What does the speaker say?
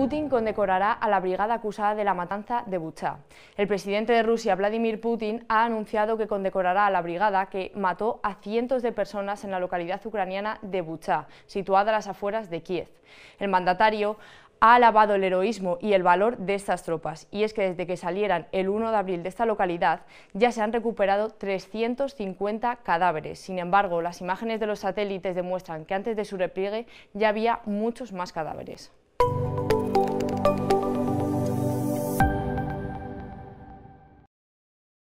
Putin condecorará a la brigada acusada de la matanza de Bucha. El presidente de Rusia, Vladimir Putin, ha anunciado que condecorará a la brigada que mató a cientos de personas en la localidad ucraniana de Bucha, situada a las afueras de Kiev. El mandatario ha alabado el heroísmo y el valor de estas tropas, y es que desde que salieran el 1 de abril de esta localidad ya se han recuperado 350 cadáveres. Sin embargo, las imágenes de los satélites demuestran que antes de su repliegue ya había muchos más cadáveres.